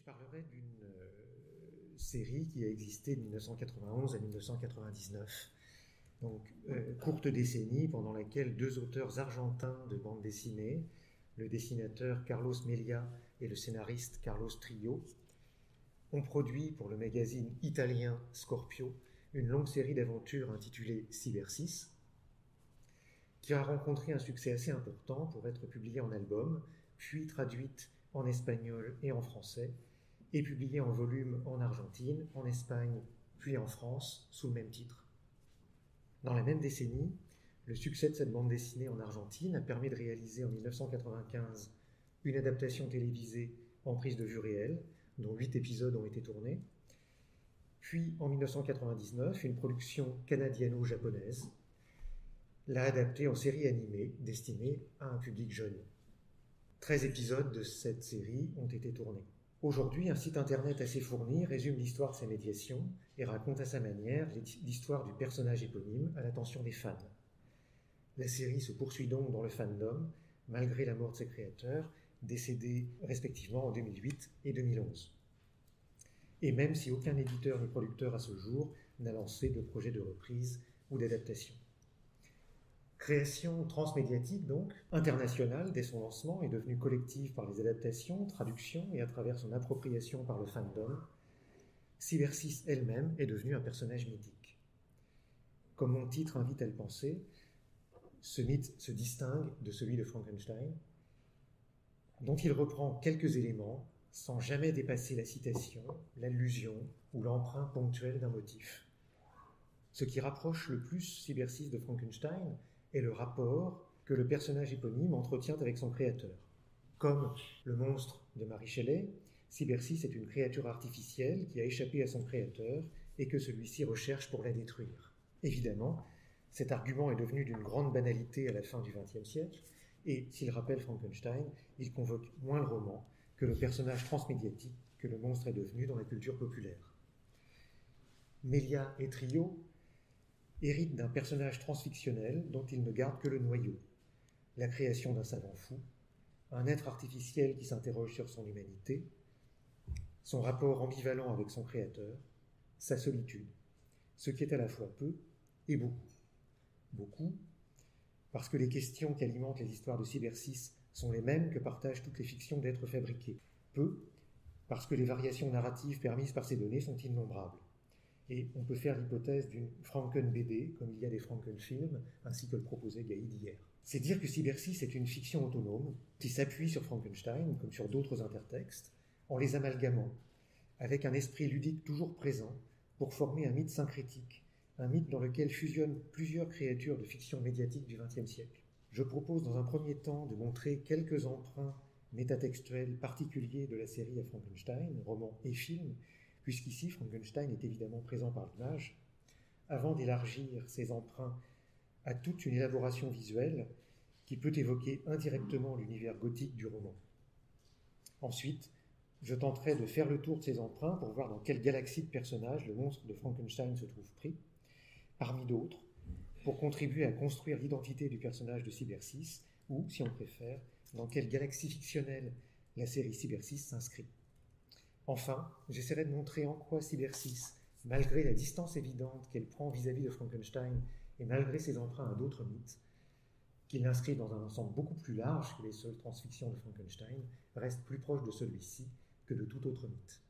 je parlerai d'une série qui a existé de 1991 à 1999. Donc, courte décennie pendant laquelle deux auteurs argentins de bande dessinée, le dessinateur Carlos Melia et le scénariste Carlos Trillo, ont produit pour le magazine italien Scorpio une longue série d'aventures intitulée Cyber 6, qui a rencontré un succès assez important pour être publiée en album, puis traduite en espagnol et en français, et publiée en volume en Argentine, en Espagne, puis en France, sous le même titre. Dans la même décennie, le succès de cette bande dessinée en Argentine a permis de réaliser en 1995 une adaptation télévisée en prise de vue réelle, dont 8 épisodes ont été tournés, puis en 1999 une production canadiano-japonaise l'a adaptée en série animée destinée à un public jeune. 13 épisodes de cette série ont été tournés. Aujourd'hui, un site internet assez fourni résume l'histoire de ces médiations et raconte à sa manière l'histoire du personnage éponyme à l'attention des fans. La série se poursuit donc dans le fandom, malgré la mort de ses créateurs, décédés respectivement en 2008 et 2011. Et même si aucun éditeur ni producteur à ce jour n'a lancé de projet de reprise ou d'adaptation. Création transmédiatique donc, internationale dès son lancement et devenue collective par les adaptations, traductions et à travers son appropriation par le fandom, Cyber 6 elle-même est devenue un personnage mythique. Comme mon titre invite à le penser, ce mythe se distingue de celui de Frankenstein, dont il reprend quelques éléments sans jamais dépasser la citation, l'allusion ou l'emprunt ponctuel d'un motif. Ce qui rapproche le plus Cyber 6 de Frankenstein est le rapport que le personnage éponyme entretient avec son créateur. Comme le monstre de Mary Shelley, Cyber 6 est une créature artificielle qui a échappé à son créateur et que celui-ci recherche pour la détruire. Évidemment, cet argument est devenu d'une grande banalité à la fin du XXe siècle, et s'il rappelle Frankenstein, il convoque moins le roman que le personnage transmédiatique que le monstre est devenu dans la culture populaire. Melia et Trillo héritent d'un personnage transfictionnel dont ils ne gardent que le noyau, la création d'un savant fou, un être artificiel qui s'interroge sur son humanité, son rapport ambivalent avec son créateur, sa solitude, ce qui est à la fois peu et beaucoup. Beaucoup, parce que les questions qui alimentent les histoires de Cyber 6 sont les mêmes que partagent toutes les fictions d'êtres fabriqués. Peu, parce que les variations narratives permises par ces données sont innombrables. Et on peut faire l'hypothèse d'une Franken-BD, comme il y a des Franken-films, ainsi que le proposait Gaïd hier. C'est dire que Cyber 6 est une fiction autonome, qui s'appuie sur Frankenstein, comme sur d'autres intertextes, en les amalgamant, avec un esprit ludique toujours présent, pour former un mythe syncrétique, un mythe dans lequel fusionnent plusieurs créatures de fiction médiatique du XXe siècle. Je propose dans un premier temps de montrer quelques emprunts métatextuels particuliers de la série à Frankenstein, roman et film, puisqu'ici Frankenstein est évidemment présent par l'image, avant d'élargir ces emprunts à toute une élaboration visuelle qui peut évoquer indirectement l'univers gothique du roman. Ensuite, je tenterai de faire le tour de ces emprunts pour voir dans quelle galaxie de personnages le monstre de Frankenstein se trouve pris, parmi d'autres, pour contribuer à construire l'identité du personnage de Cyber 6, ou, si on préfère, dans quelle galaxie fictionnelle la série Cyber 6 s'inscrit. Enfin, j'essaierai de montrer en quoi Cyber 6, malgré la distance évidente qu'elle prend vis-à-vis de Frankenstein et malgré ses emprunts à d'autres mythes, qu'il l'inscrit dans un ensemble beaucoup plus large que les seules transfictions de Frankenstein, reste plus proche de celui-ci que de tout autre mythe.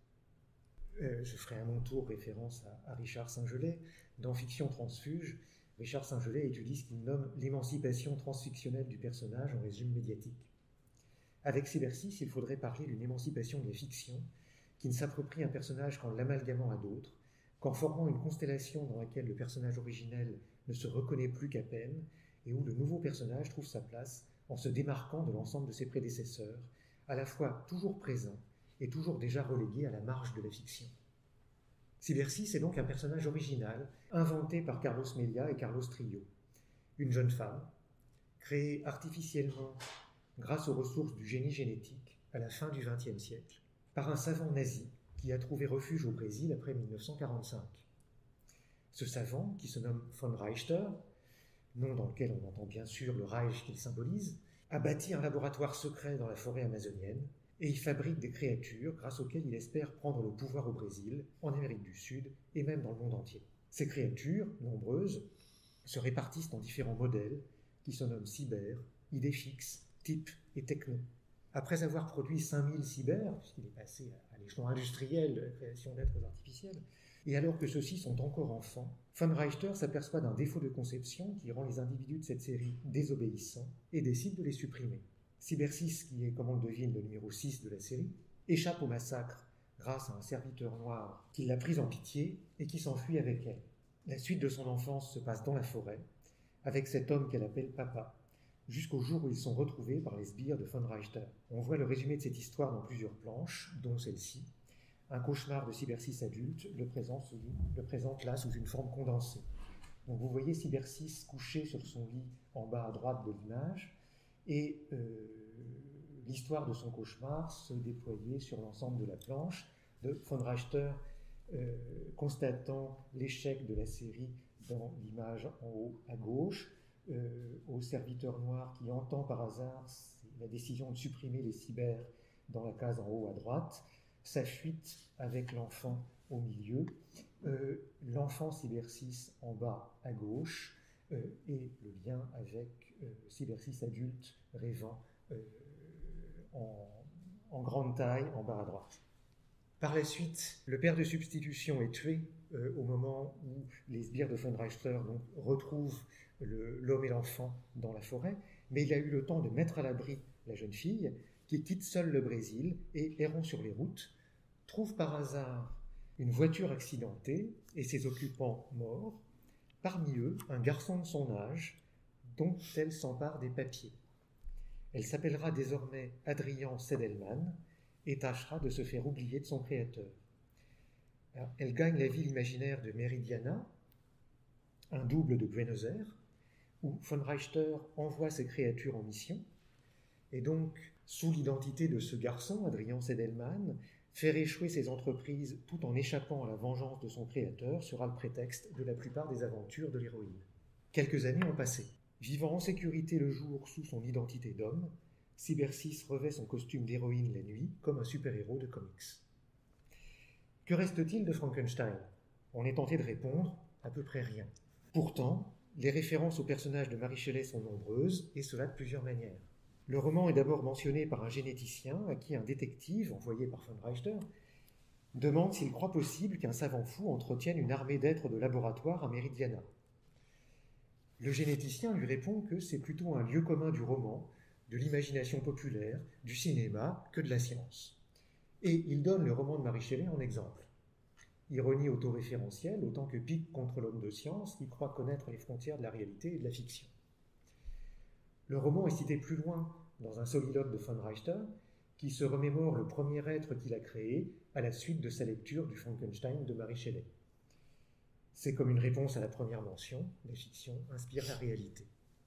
Je ferai à mon tour référence à Richard Saint-Gelais. Dans Fiction transfuge, Richard Saint-Gelais étudie ce qu'il nomme l'émancipation transfictionnelle du personnage en résumé médiatique. Avec Cyber 6, il faudrait parler d'une émancipation de la fiction qui ne s'approprie un personnage qu'en l'amalgamant à d'autres, qu'en formant une constellation dans laquelle le personnage originel ne se reconnaît plus qu'à peine et où le nouveau personnage trouve sa place en se démarquant de l'ensemble de ses prédécesseurs, à la fois toujours présent et toujours déjà relégué à la marge de la fiction. Cyber 6 est donc un personnage original, inventé par Carlos Melia et Carlos Trillo. Une jeune femme, créée artificiellement grâce aux ressources du génie génétique à la fin du XXe siècle, par un savant nazi qui a trouvé refuge au Brésil après 1945. Ce savant, qui se nomme von Reichter, nom dans lequel on entend bien sûr le Reich qu'il symbolise, a bâti un laboratoire secret dans la forêt amazonienne et il fabrique des créatures grâce auxquelles il espère prendre le pouvoir au Brésil, en Amérique du Sud et même dans le monde entier. Ces créatures, nombreuses, se répartissent en différents modèles qui se nomment cyber, idées fixes, types et techno. Après avoir produit 5000 cyber, puisqu'il est passé à l'échelon industriel de la création d'êtres artificiels, et alors que ceux-ci sont encore enfants, von Reichter s'aperçoit d'un défaut de conception qui rend les individus de cette série désobéissants et décide de les supprimer. Cyber6, qui est, comme on le devine, le numéro 6 de la série, échappe au massacre grâce à un serviteur noir qui l'a prise en pitié et qui s'enfuit avec elle. La suite de son enfance se passe dans la forêt, avec cet homme qu'elle appelle papa, jusqu'au jour où ils sont retrouvés par les sbires de von Reichter. On voit le résumé de cette histoire dans plusieurs planches, dont celle-ci. Un cauchemar de Cyber6 adulte le présente là sous une forme condensée. Donc vous voyez Cyber6 couché sur son lit en bas à droite de l'image, et l'histoire de son cauchemar se déployait sur l'ensemble de la planche, de von Reichter constatant l'échec de la série dans l'image en haut à gauche, au serviteur noir qui entend par hasard la décision de supprimer les cyber dans la case en haut à droite, sa fuite avec l'enfant au milieu, l'enfant Cyber6 en bas à gauche, et le lien avec Cyber6 adulte rêvant en grande taille en bas à droite. Par la suite, le père de substitution est tué au moment où les sbires de von Reichter retrouvent l'homme et l'enfant dans la forêt, mais il a eu le temps de mettre à l'abri la jeune fille qui quitte seule le Brésil et, errant sur les routes, trouve par hasard une voiture accidentée et ses occupants morts, parmi eux un garçon de son âge dont elle s'empare des papiers. Elle s'appellera désormais Adrian Sedelman et tâchera de se faire oublier de son créateur. Alors, elle gagne la ville imaginaire de Meridiana, un double de Buenos Aires, où von Reichter envoie ses créatures en mission, et donc, sous l'identité de ce garçon, Adrian Sedelman, faire échouer ses entreprises tout en échappant à la vengeance de son créateur sera le prétexte de la plupart des aventures de l'héroïne. Quelques années ont passé. Vivant en sécurité le jour sous son identité d'homme, Cyber6 revêt son costume d'héroïne la nuit comme un super-héros de comics. Que reste-t-il de Frankenstein ? On est tenté de répondre, à peu près rien. Pourtant, les références aux personnages de Mary Shelley sont nombreuses, et cela de plusieurs manières. Le roman est d'abord mentionné par un généticien à qui un détective, envoyé par von Reichter, demande s'il croit possible qu'un savant fou entretienne une armée d'êtres de laboratoire à Meridiana. Le généticien lui répond que c'est plutôt un lieu commun du roman, de l'imagination populaire, du cinéma, que de la science. Et il donne le roman de Mary Shelley en exemple. Ironie autoréférentielle, autant que pique contre l'homme de science qui croit connaître les frontières de la réalité et de la fiction. Le roman est cité plus loin dans un soliloque de von Reichter qui se remémore le premier être qu'il a créé à la suite de sa lecture du Frankenstein de Mary Shelley. C'est comme une réponse à la première mention, la fiction inspire la réalité.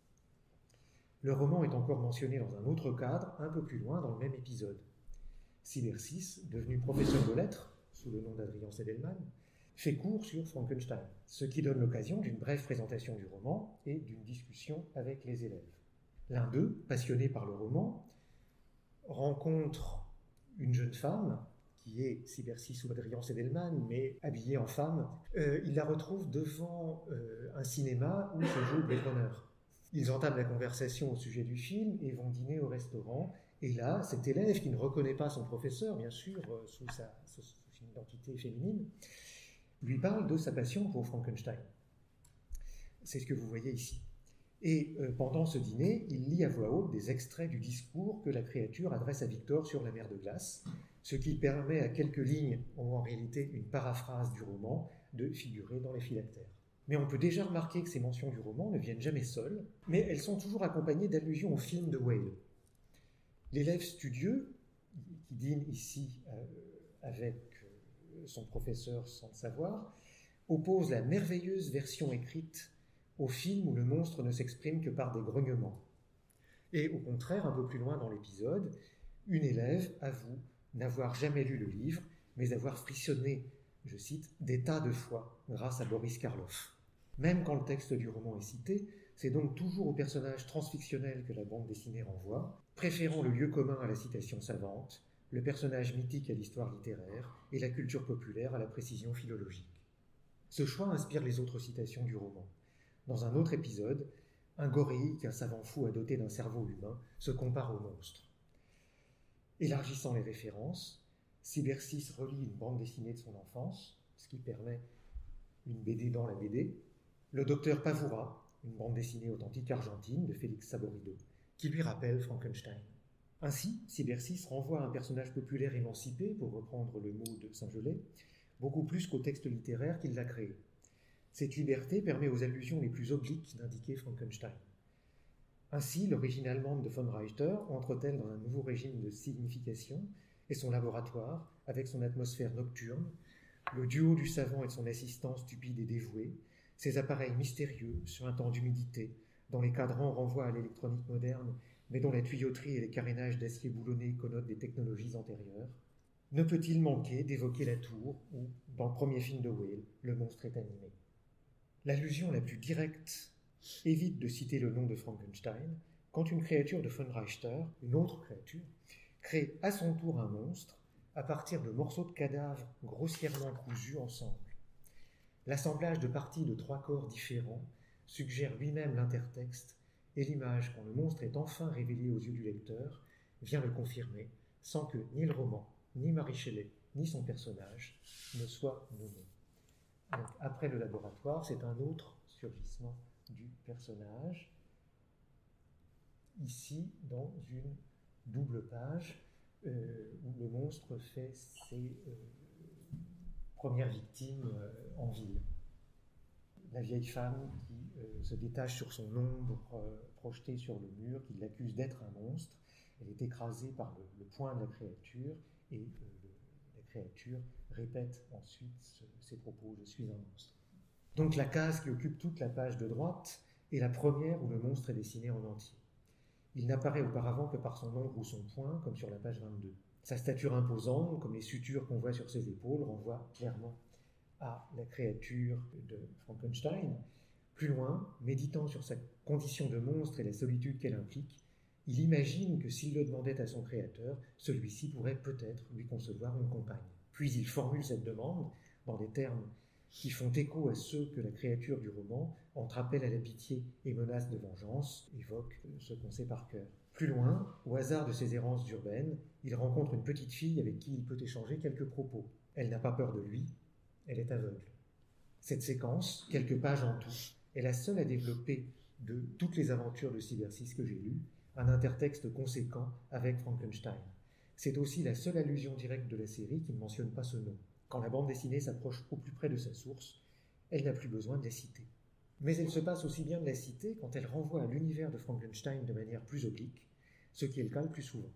Le roman est encore mentionné dans un autre cadre, un peu plus loin dans le même épisode. Cyber6, devenu professeur de lettres, sous le nom d'Adrian Sedelman, fait cours sur Frankenstein, ce qui donne l'occasion d'une brève présentation du roman et d'une discussion avec les élèves. L'un d'eux, passionné par le roman, rencontre une jeune femme qui est Cyber6 ou Adrian Sedelman, mais habillée en femme. Il la retrouve devant un cinéma où se joue Blade Runner. Ils entament la conversation au sujet du film et vont dîner au restaurant. Et là, cet élève, qui ne reconnaît pas son professeur, bien sûr, sous une identité féminine, lui parle de sa passion pour Frankenstein. C'est ce que vous voyez ici. Et pendant ce dîner, il lit à voix haute des extraits du discours que la créature adresse à Victor sur la mer de glace, ce qui permet à quelques lignes, ou en réalité une paraphrase du roman, de figurer dans les phylactères. Mais on peut déjà remarquer que ces mentions du roman ne viennent jamais seules, mais elles sont toujours accompagnées d'allusions au film de Whale. L'élève studieux, qui dîne ici avec son professeur sans le savoir, oppose la merveilleuse version écrite au film où le monstre ne s'exprime que par des grognements. Et au contraire, un peu plus loin dans l'épisode, une élève avoue n'avoir jamais lu le livre, mais avoir frissonné, je cite, des tas de fois grâce à Boris Karloff. Même quand le texte du roman est cité, c'est donc toujours au personnage transfictionnel que la bande dessinée renvoie, préférant le lieu commun à la citation savante, le personnage mythique à l'histoire littéraire et la culture populaire à la précision philologique. Ce choix inspire les autres citations du roman. Dans un autre épisode, un gorille qu'un savant fou a doté d'un cerveau humain se compare au monstre. Élargissant les références, Cybersis relie une bande dessinée de son enfance, ce qui permet une BD dans la BD, le docteur Pavoura, une bande dessinée authentique argentine de Félix Saborido, qui lui rappelle Frankenstein. Ainsi, Cybersis renvoie à un personnage populaire émancipé, pour reprendre le mot de Saint-Gelais, beaucoup plus qu'au texte littéraire qu'il l'a créé. Cette liberté permet aux allusions les plus obliques d'indiquer Frankenstein. Ainsi, l'origine allemande de von Reiter entre-t-elle dans un nouveau régime de signification et son laboratoire, avec son atmosphère nocturne, le duo du savant et de son assistant stupide et dévoué, ses appareils mystérieux sur un temps d'humidité, dont les cadrans renvoient à l'électronique moderne, mais dont la tuyauterie et les carénages d'acier boulonné connotent des technologies antérieures. Ne peut-il manquer d'évoquer la tour où, dans le premier film de Whale, le monstre est animé. L'allusion la plus directe évite de citer le nom de Frankenstein quand une créature de von Richter, une autre créature, crée à son tour un monstre à partir de morceaux de cadavres grossièrement cousus ensemble. L'assemblage de parties de 3 corps différents suggère lui-même l'intertexte et l'image, quand le monstre est enfin révélé aux yeux du lecteur, vient le confirmer sans que ni le roman, ni Mary Shelley, ni son personnage ne soient nommés. Donc, après le laboratoire, c'est un autre surgissement du personnage, ici dans une double page où le monstre fait ses premières victimes en ville. La vieille femme qui se détache sur son ombre projetée sur le mur, qui l'accuse d'être un monstre. Elle est écrasée par le poing de la créature et la créature répète ensuite ses propos « je suis un monstre ». Donc la case qui occupe toute la page de droite est la première où le monstre est dessiné en entier. Il n'apparaît auparavant que par son ombre ou son poing, comme sur la page 22. Sa stature imposante, comme les sutures qu'on voit sur ses épaules, renvoie clairement à la créature de Frankenstein. Plus loin, méditant sur sa condition de monstre et la solitude qu'elle implique, il imagine que s'il le demandait à son créateur, celui-ci pourrait peut-être lui concevoir une compagne. Puis il formule cette demande dans des termes qui font écho à ceux que la créature du roman, entre appel à la pitié et menace de vengeance, évoque ce qu'on sait par cœur. Plus loin, au hasard de ses errances urbaines, il rencontre une petite fille avec qui il peut échanger quelques propos. Elle n'a pas peur de lui, elle est aveugle. Cette séquence, quelques pages en tout, est la seule à développer de toutes les aventures de Cybersis que j'ai lues, un intertexte conséquent avec Frankenstein. C'est aussi la seule allusion directe de la série qui ne mentionne pas ce nom. Quand la bande dessinée s'approche au plus près de sa source, elle n'a plus besoin de la citer. Mais elle se passe aussi bien de la citer quand elle renvoie à l'univers de Frankenstein de manière plus oblique, ce qui est le cas le plus souvent.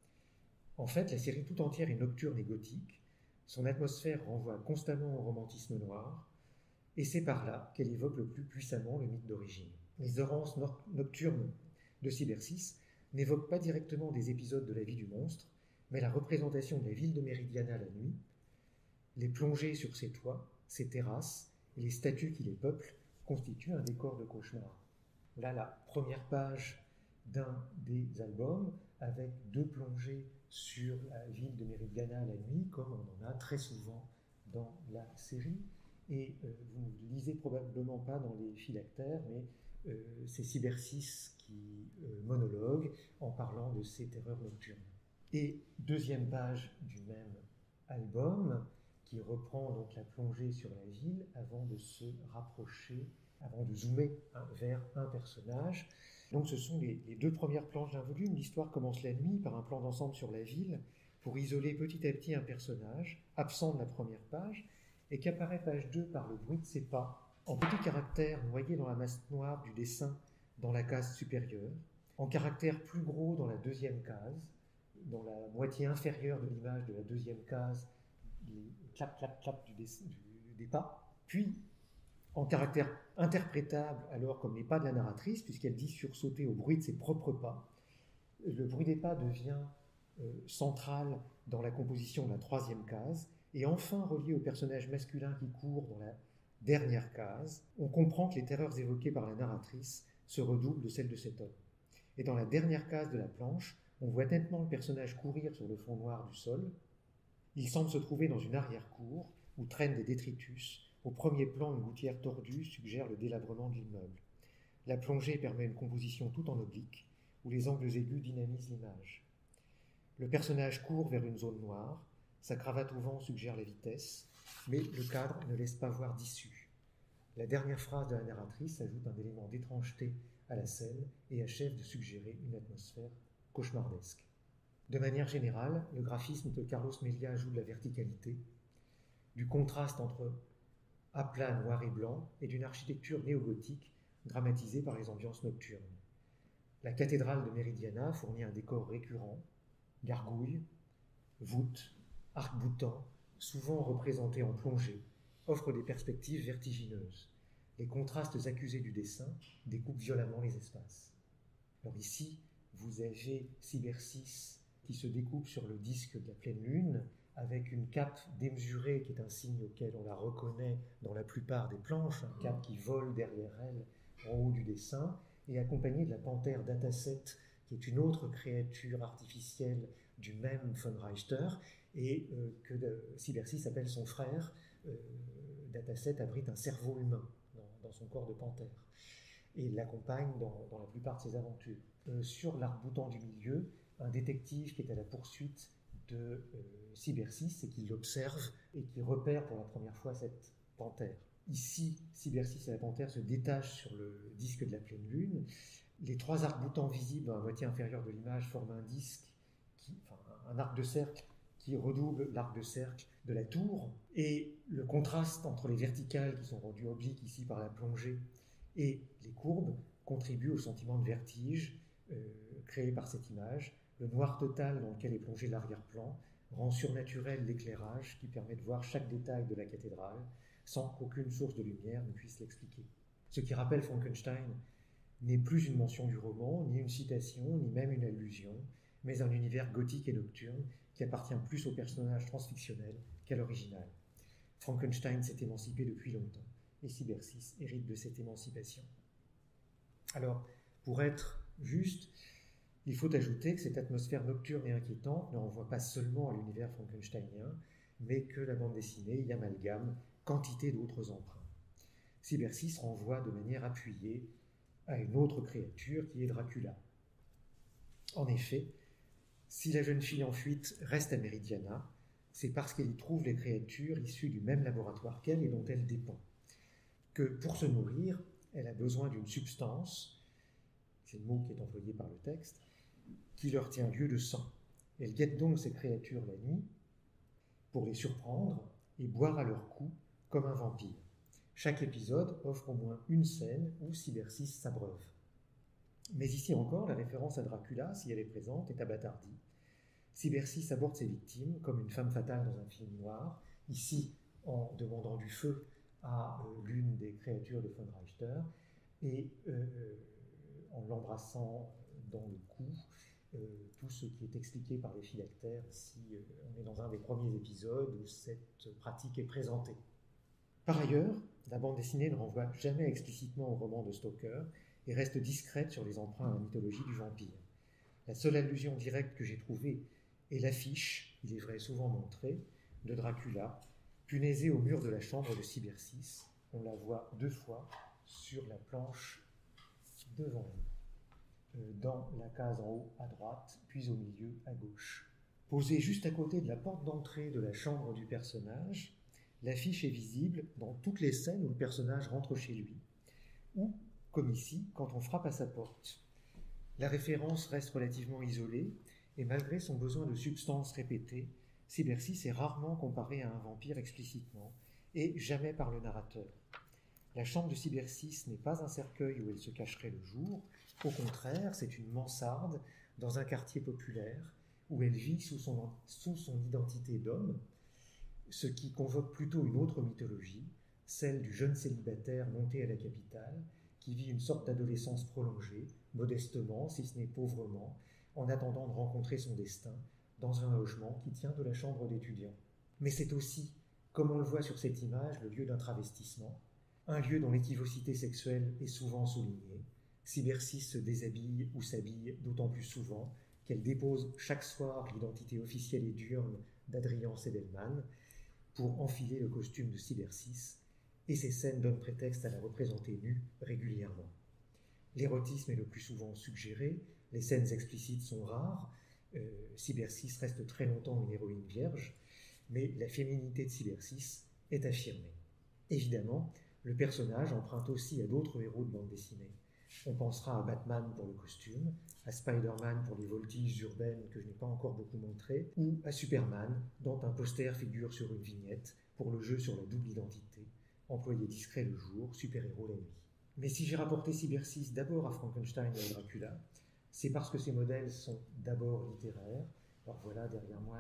En fait, la série tout entière est nocturne et gothique, son atmosphère renvoie constamment au romantisme noir, et c'est par là qu'elle évoque le plus puissamment le mythe d'origine. Les errances nocturnes de Cybersis n'évoquent pas directement des épisodes de la vie du monstre, mais la représentation de la ville de Meridiana la nuit, les plongées sur ses toits, ses terrasses et les statues qui les peuplent constituent un décor de cauchemar. Là, la première page d'un des albums avec 2 plongées sur la ville de Meridiana la nuit, comme on en a très souvent dans la série. Et vous ne lisez probablement pas dans les phylactères, mais c'est Cybersis qui monologue en parlant de ces terreurs nocturnes. Et deuxième page du même album, qui reprend donc la plongée sur la ville avant de se rapprocher, avant de zoomer vers un personnage. Donc ce sont les 2 premières planches d'un volume. L'histoire commence la nuit par un plan d'ensemble sur la ville pour isoler petit à petit un personnage, absent de la première page, et qui apparaît page 2 par le bruit de ses pas, en petits caractères noyés dans la masse noire du dessin dans la case supérieure, en caractères plus gros dans la 2e case, dans la moitié inférieure de l'image de la 2e case, les clap, clap, clap des pas, puis en caractère interprétable, alors comme les pas de la narratrice, puisqu'elle dit sursauter au bruit de ses propres pas. Le bruit des pas devient central dans la composition de la 3e case, et enfin relié au personnage masculin qui court dans la dernière case. On comprend que les terreurs évoquées par la narratrice se redoublent de celles de cet homme. Et dans la dernière case de la planche, On voit nettement le personnage courir sur le fond noir du sol. Il semble se trouver dans une arrière-cour où traînent des détritus. Au premier plan, une gouttière tordue suggère le délabrement de l'immeuble. La plongée permet une composition tout en oblique, où les angles aigus dynamisent l'image. Le personnage court vers une zone noire, sa cravate au vent suggère la vitesse, mais le cadre ne laisse pas voir d'issue. La dernière phrase de la narratrice ajoute un élément d'étrangeté à la scène et achève de suggérer une atmosphère cauchemardesque. De manière générale, le graphisme de Carlos Melia ajoute de la verticalité, du contraste entre aplat noir et blanc et d'une architecture néogothique dramatisée par les ambiances nocturnes. La cathédrale de Meridiana fournit un décor récurrent, gargouilles, voûtes, arcs-boutants, souvent représentés en plongée, offrent des perspectives vertigineuses. Les contrastes accusés du dessin découpent violemment les espaces. Alors ici, vous avez Cybersis qui se découpe sur le disque de la pleine lune, avec une cape démesurée qui est un signe auquel on la reconnaît dans la plupart des planches, un cape qui vole derrière elle en haut du dessin, et accompagnée de la panthère Dataset, qui est une autre créature artificielle du même von Reichter, et que Cybersis appelle son frère. Dataset abrite un cerveau humain dans son corps de panthère, et l'accompagne dans la plupart de ses aventures. Sur l'arc-boutant du milieu, un détective qui est à la poursuite de Cybersis et qui l'observe et qui repère pour la première fois cette panthère. Ici, Cybersis et la panthère se détachent sur le disque de la pleine lune. Les trois arcs-boutants visibles dans la moitié inférieure de l'image forment un disque, un arc de cercle qui redouble l'arc de cercle de la tour. Et le contraste entre les verticales qui sont rendues obliques ici par la plongée et les courbes contribue au sentiment de vertige créé par cette image. Le noir total dans lequel est plongé l'arrière-plan rend surnaturel l'éclairage qui permet de voir chaque détail de la cathédrale sans qu'aucune source de lumière ne puisse l'expliquer. Ce qui rappelle Frankenstein n'est plus une mention du roman, ni une citation, ni même une allusion, mais un univers gothique et nocturne qui appartient plus au personnage transfictionnel qu'à l'original. Frankenstein s'est émancipé depuis longtemps, et Cybersis hérite de cette émancipation. Alors, pour être juste, il faut ajouter que cette atmosphère nocturne et inquiétante ne renvoie pas seulement à l'univers frankensteinien, mais que la bande dessinée y amalgame quantité d'autres emprunts. Cybersis renvoie de manière appuyée à une autre créature qui est Dracula. En effet, si la jeune fille en fuite reste à Meridiana, c'est parce qu'elle y trouve les créatures issues du même laboratoire qu'elle et dont elle dépend. Que pour se nourrir, elle a besoin d'une substance, c'est le mot qui est employé par le texte, qui leur tient lieu de sang. Elle guette donc ces créatures la nuit pour les surprendre et boire à leur cou comme un vampire. Chaque épisode offre au moins une scène où Cybersis s'abreuve. Mais ici encore, la référence à Dracula, si elle est présente, est abâtardie. Cybersis aborde ses victimes comme une femme fatale dans un film noir, ici en demandant du feu à l'une des créatures de von Reichter et en l'embrassant dans le cou, tout ce qui est expliqué par les phylactères. Ici, on est dans un des premiers épisodes où cette pratique est présentée. Par ailleurs, la bande dessinée ne renvoie jamais explicitement au roman de Stoker et reste discrète sur les emprunts à la mythologie du vampire. La seule allusion directe que j'ai trouvée est l'affiche, il est vrai souvent montrée, de Dracula, punaisée au mur de la chambre de Cybersis. On la voit 2 fois sur la planche devant nous, dans la case en haut à droite, puis au milieu à gauche. Posée juste à côté de la porte d'entrée de la chambre du personnage, l'affiche est visible dans toutes les scènes où le personnage rentre chez lui, ou, comme ici, quand on frappe à sa porte. La référence reste relativement isolée, et malgré son besoin de substance répétée, Cybersis est rarement comparé à un vampire explicitement, et jamais par le narrateur. La chambre de Cybersis n'est pas un cercueil où elle se cacherait le jour, au contraire, c'est une mansarde dans un quartier populaire, où elle vit sous son identité d'homme, ce qui convoque plutôt une autre mythologie, celle du jeune célibataire monté à la capitale, qui vit une sorte d'adolescence prolongée, modestement, si ce n'est pauvrement, en attendant de rencontrer son destin dans un logement qui tient de la chambre d'étudiant. Mais c'est aussi, comme on le voit sur cette image, le lieu d'un travestissement, un lieu dont l'équivocité sexuelle est souvent soulignée. Cybersis se déshabille ou s'habille d'autant plus souvent qu'elle dépose chaque soir l'identité officielle et diurne d'Adrian Sedelman pour enfiler le costume de Cybersis, et ces scènes donnent prétexte à la représenter nue régulièrement. L'érotisme est le plus souvent suggéré, les scènes explicites sont rares, Cybersis reste très longtemps une héroïne vierge, mais la féminité de Cybersis est affirmée. Évidemment, le personnage emprunte aussi à d'autres héros de bande dessinée. On pensera à Batman pour le costume, à Spider-Man pour les voltiges urbaines que je n'ai pas encore beaucoup montrées, ou à Superman, dont un poster figure sur une vignette pour le jeu sur la double identité, employé discret le jour, super-héros la nuit. Mais si j'ai rapporté Cybersis d'abord à Frankenstein et à Dracula, c'est parce que ces modèles sont d'abord littéraires. Alors voilà derrière moi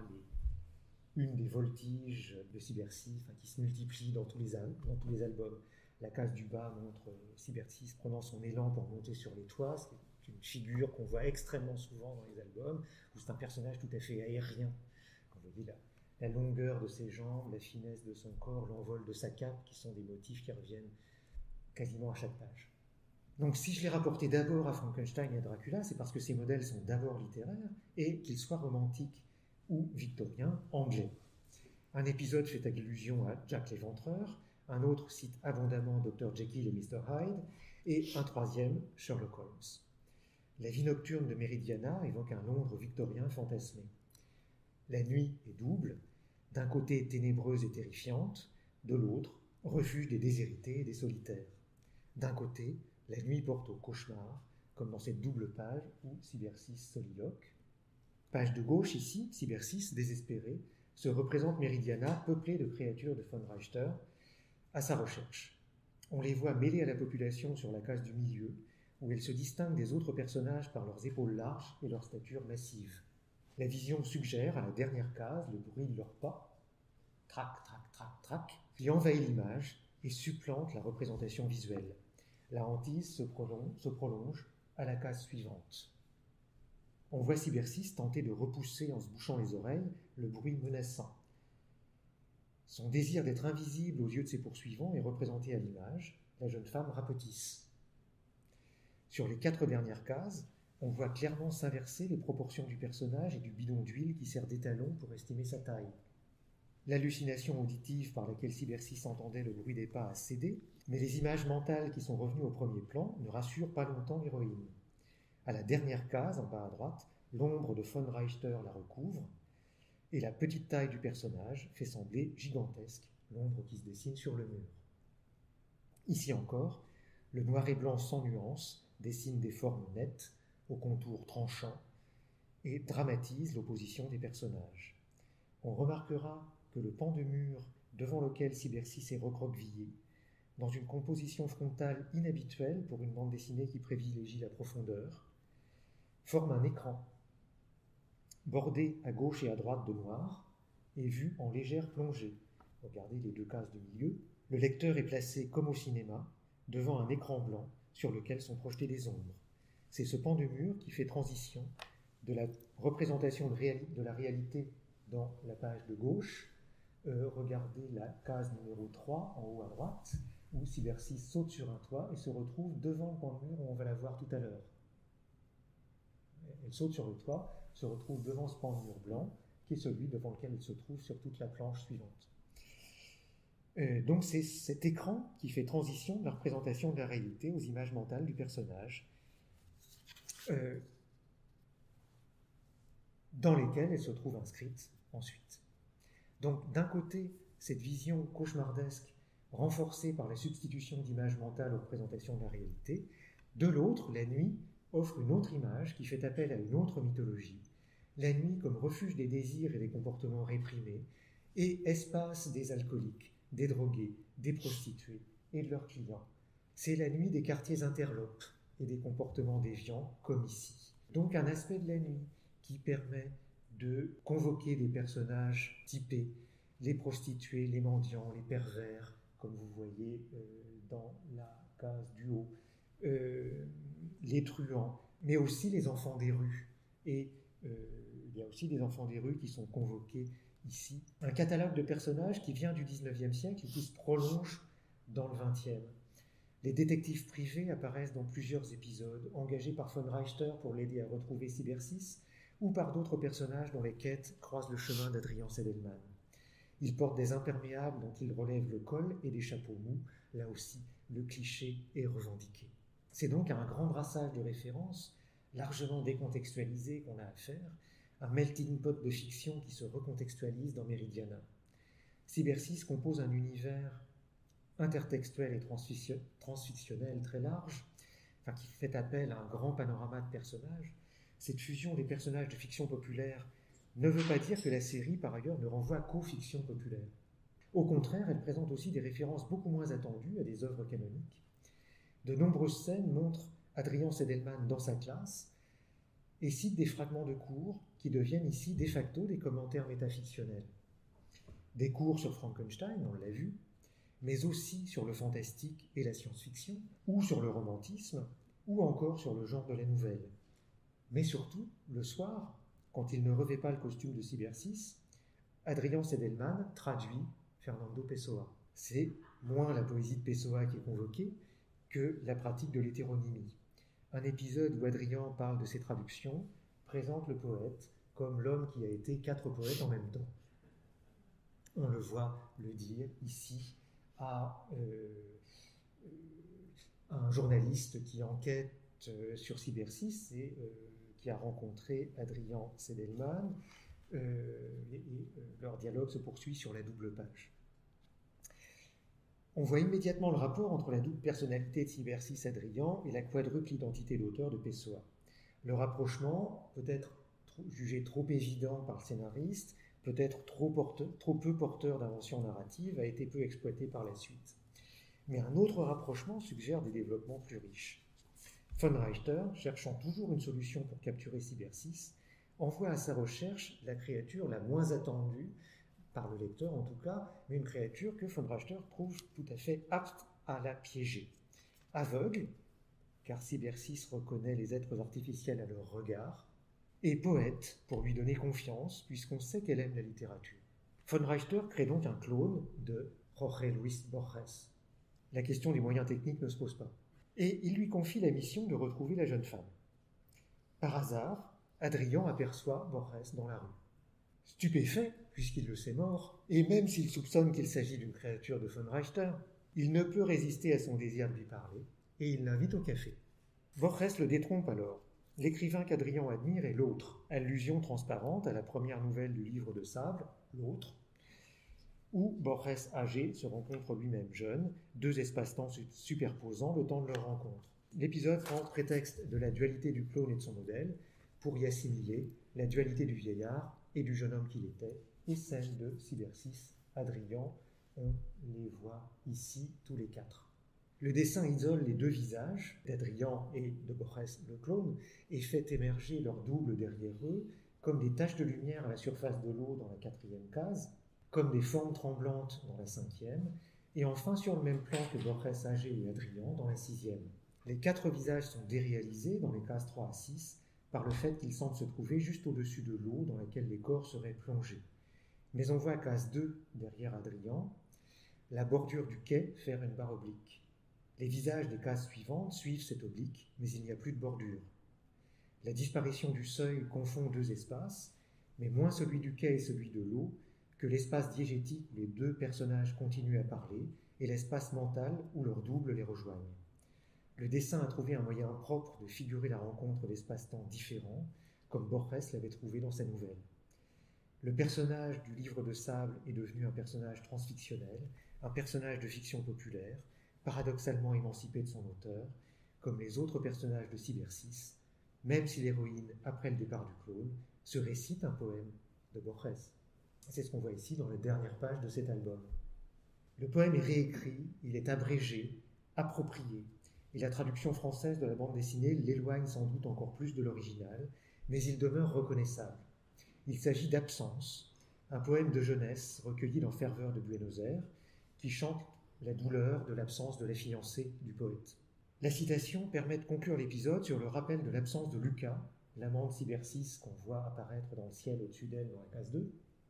une des voltiges de Cybersis qui se multiplient dans tous les albums. La case du bas montre Cybersis prenant son élan pour monter sur les toits. C'est une figure qu'on voit extrêmement souvent dans les albums, où c'est un personnage tout à fait aérien. Vous voyez la longueur de ses jambes, la finesse de son corps, l'envol de sa cape, qui sont des motifs qui reviennent quasiment à chaque page. Donc si je l'ai rapporté d'abord à Frankenstein et à Dracula, c'est parce que ces modèles sont d'abord littéraires et qu'ils soient romantiques ou victoriens, anglais. Un épisode fait allusion à Jack l'Éventreur, un autre cite abondamment Dr. Jekyll et Mr. Hyde, et un troisième, Sherlock Holmes. La vie nocturne de Meridiana évoque un Londres victorien fantasmé. La nuit est double, d'un côté ténébreuse et terrifiante, de l'autre, refuge des déshérités et des solitaires. D'un côté, la nuit porte au cauchemar, comme dans cette double page où Cybersis soliloque. Page de gauche ici, Cybersis, désespérée, se représente Meridiana peuplée de créatures de von Reichter à sa recherche. On les voit mêlées à la population sur la case du milieu, où elles se distinguent des autres personnages par leurs épaules larges et leur stature massive. La vision suggère, à la dernière case, le bruit de leurs pas, trac, trac, trac, trac, qui envahit l'image et supplante la représentation visuelle. La hantise se prolonge à la case suivante. On voit Cybersis tenter de repousser en se bouchant les oreilles le bruit menaçant. Son désir d'être invisible aux yeux de ses poursuivants est représenté à l'image. La jeune femme rapetisse. Sur les 4 dernières cases, on voit clairement s'inverser les proportions du personnage et du bidon d'huile qui sert d'étalon pour estimer sa taille. L'hallucination auditive par laquelle Cybersis entendait le bruit des pas a cédé, mais les images mentales qui sont revenues au premier plan ne rassurent pas longtemps l'héroïne. À la dernière case, en bas à droite, l'ombre de von Reichter la recouvre, et la petite taille du personnage fait sembler gigantesque l'ombre qui se dessine sur le mur. Ici encore, le noir et blanc sans nuance dessine des formes nettes, aux contours tranchants, et dramatise l'opposition des personnages. On remarquera que le pan de mur devant lequel Cybersis est recroquevillé, dans une composition frontale inhabituelle pour une bande dessinée qui privilégie la profondeur, forme un écran, bordé à gauche et à droite de noir, et vu en légère plongée. Regardez les 2 cases du milieu. Le lecteur est placé, comme au cinéma, devant un écran blanc sur lequel sont projetées des ombres. C'est ce pan de mur qui fait transition de la représentation de la réalité dans la page de gauche. Regardez la case numéro 3 en haut à droite, où Cybersis saute sur un toit et se retrouve devant le pan de mur où on va la voir tout à l'heure. Elle saute sur le toit, se retrouve devant ce pan de mur blanc, qui est celui devant lequel elle se trouve sur toute la planche suivante. Donc c'est cet écran qui fait transition de la représentation de la réalité aux images mentales du personnage, dans lesquelles elle se trouve inscrite ensuite. Donc d'un côté, cette vision cauchemardesque renforcée par la substitution d'images mentales aux représentations de la réalité, de l'autre, la nuit offre une autre image qui fait appel à une autre mythologie, la nuit comme refuge des désirs et des comportements réprimés, et espace des alcooliques, des drogués, des prostituées et de leurs clients. C'est la nuit des quartiers interlopes et des comportements déviants, comme ici. Donc un aspect de la nuit qui permet de convoquer des personnages typés, les prostituées, les mendiants, les pervers, comme vous voyez dans la case du haut, les truands, mais aussi les enfants des rues. Et il y a aussi des enfants des rues qui sont convoqués ici. Un catalogue de personnages qui vient du XIXe siècle et qui se prolonge dans le XXe. Les détectives privés apparaissent dans plusieurs épisodes, engagés par von Reichter pour l'aider à retrouver Cybersis, ou par d'autres personnages dont les quêtes croisent le chemin d'Adrien Sedelman. Il porte des imperméables dont il relève le col et des chapeaux mous. Là aussi, le cliché est revendiqué. C'est donc à un grand brassage de références, largement décontextualisé, qu'on a affaire, un melting pot de fiction qui se recontextualise dans Meridiana. Cybersys compose un univers intertextuel et transfictionnel très large, qui fait appel à un grand panorama de personnages. Cette fusion des personnages de fiction populaire ne veut pas dire que la série, par ailleurs, ne renvoie qu'aux fictions populaires. Au contraire, elle présente aussi des références beaucoup moins attendues à des œuvres canoniques. De nombreuses scènes montrent Adrien Sedelman dans sa classe et cite des fragments de cours qui deviennent ici de facto des commentaires métafictionnels. Des cours sur Frankenstein, on l'a vu, mais aussi sur le fantastique et la science-fiction, ou sur le romantisme, ou encore sur le genre de la nouvelle. Mais surtout, le soir, quand il ne revêt pas le costume de Cybersys, Adrien Sedelman traduit Fernando Pessoa. C'est moins la poésie de Pessoa qui est convoquée que la pratique de l'hétéronymie. Un épisode où Adrien parle de ses traductions présente le poète comme l'homme qui a été 4 poètes en même temps. On le voit le dire ici à un journaliste qui enquête sur Cybersys et qui a rencontré Adrien Sedelman, et leur dialogue se poursuit sur la double page. On voit immédiatement le rapport entre la double personnalité de Cybersys Adrien et la quadruple identité d'auteur de Pessoa. Le rapprochement, peut-être jugé trop évident par le scénariste, peut-être trop peu porteur d'invention narrative, a été peu exploité par la suite. Mais un autre rapprochement suggère des développements plus riches. Von Reichter, cherchant toujours une solution pour capturer Cybersys, envoie à sa recherche la créature la moins attendue, par le lecteur en tout cas, mais une créature que von Reichter trouve tout à fait apte à la piéger. Aveugle, car Cybersys reconnaît les êtres artificiels à leur regard, et poète, pour lui donner confiance, puisqu'on sait qu'elle aime la littérature. Von Reichter crée donc un clone de Jorge Luis Borges. La question des moyens techniques ne se pose pas. Et il lui confie la mission de retrouver la jeune femme. Par hasard, Adrien aperçoit Borges dans la rue. Stupéfait, puisqu'il le sait mort, et même s'il soupçonne qu'il s'agit d'une créature de von Reichter, il ne peut résister à son désir de lui parler, et il l'invite au café. Borges le détrompe alors. L'écrivain qu'Adrien admire est l'autre, allusion transparente à la première nouvelle du livre de Sable, L'autre, où Borges âgé se rencontre lui-même jeune, 2 espaces-temps superposant le temps de leur rencontre. L'épisode prend prétexte de la dualité du clone et de son modèle pour y assimiler la dualité du vieillard et du jeune homme qu'il était, et celle de Cybersys Adrien. On les voit ici tous les 4. Le dessin isole les 2 visages, d'Adrien et de Borges le clone, et fait émerger leur double derrière eux, comme des taches de lumière à la surface de l'eau dans la 4e case, comme des formes tremblantes dans la 5e, et enfin sur le même plan que Borges âgé et Adrien dans la 6e. Les 4 visages sont déréalisés dans les cases 3 à 6 par le fait qu'ils semblent se trouver juste au-dessus de l'eau dans laquelle les corps seraient plongés. Mais on voit à case 2, derrière Adrien, la bordure du quai faire une barre oblique. Les visages des cases suivantes suivent cette oblique, mais il n'y a plus de bordure. La disparition du seuil confond 2 espaces, mais moins celui du quai et celui de l'eau, que l'espace diégétique où les 2 personnages continuent à parler et l'espace mental où leurs doubles les rejoignent. Le dessin a trouvé un moyen propre de figurer la rencontre d'espaces-temps différents, comme Borges l'avait trouvé dans sa nouvelle. Le personnage du livre de Sable est devenu un personnage transfictionnel, un personnage de fiction populaire, paradoxalement émancipé de son auteur, comme les autres personnages de Cybersys, même si l'héroïne, après le départ du clone, se récite un poème de Borges. C'est ce qu'on voit ici dans les dernières pages de cet album. Le poème est réécrit, il est abrégé, approprié, et la traduction française de la bande dessinée l'éloigne sans doute encore plus de l'original, mais il demeure reconnaissable. Il s'agit d'Absence, un poème de jeunesse recueilli dans Ferveur de Buenos Aires, qui chante la douleur de l'absence de la fiancée du poète. La citation permet de conclure l'épisode sur le rappel de l'absence de Lucas, l'amant de Cybersys qu'on voit apparaître dans le ciel au-dessus d'elle dans la case 2.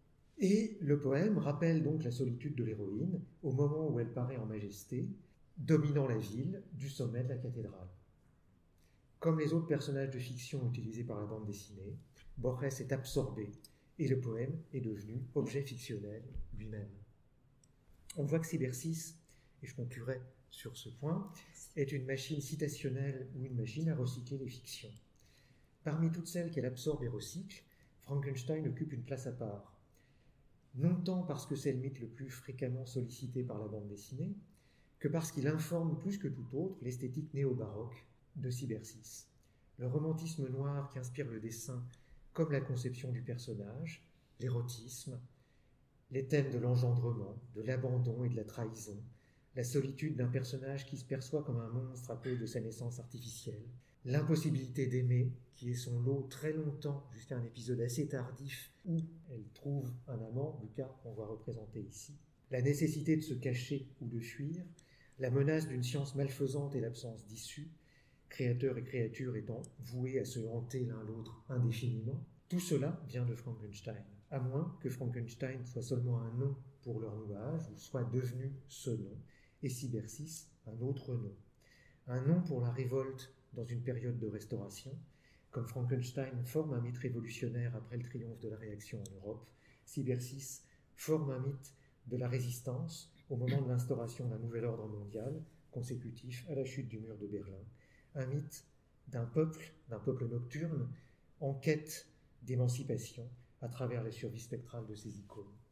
Et le poème rappelle donc la solitude de l'héroïne au moment où elle paraît en majesté, dominant la ville du sommet de la cathédrale. Comme les autres personnages de fiction utilisés par la bande dessinée, Borges est absorbé et le poème est devenu objet fictionnel lui-même. On voit que Cybersis, et je conclurai sur ce point, est une machine citationnelle ou une machine à recycler les fictions. Parmi toutes celles qu'elle absorbe et recycle, Frankenstein occupe une place à part. Non tant parce que c'est le mythe le plus fréquemment sollicité par la bande dessinée, que parce qu'il informe plus que tout autre l'esthétique néo-baroque de Cybersis. Le romantisme noir qui inspire le dessin comme la conception du personnage, l'érotisme, les thèmes de l'engendrement, de l'abandon et de la trahison, la solitude d'un personnage qui se perçoit comme un monstre à cause de sa naissance artificielle, l'impossibilité d'aimer, qui est son lot très longtemps, jusqu'à un épisode assez tardif où elle trouve un amant, le cas qu'on voit représenté ici, la nécessité de se cacher ou de fuir, la menace d'une science malfaisante et l'absence d'issue, créateur et créature étant voués à se hanter l'un l'autre indéfiniment, tout cela vient de Frankenstein, à moins que Frankenstein soit seulement un nom pour leur nuage, ou soit devenu ce nom, et Cybersis un autre nom. Un nom pour la révolte dans une période de restauration, comme Frankenstein forme un mythe révolutionnaire après le triomphe de la réaction en Europe, Cybersis forme un mythe de la résistance au moment de l'instauration d'un nouvel ordre mondial, consécutif à la chute du mur de Berlin, un mythe d'un peuple nocturne, en quête d'émancipation à travers la survie spectrale de ses icônes.